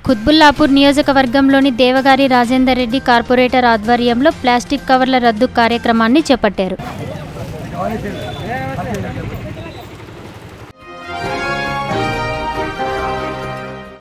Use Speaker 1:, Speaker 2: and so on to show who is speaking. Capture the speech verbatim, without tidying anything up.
Speaker 1: కుత్బుల్లాపూర్ నియోజకవర్గంలోని దేవగారి రాజేందర్ రెడ్డి కార్పొరేటర్ ఆధ్వర్యంలో ప్లాస్టిక్ కవర్ల రద్దు కార్యక్రమాన్ని చేపట్టారు.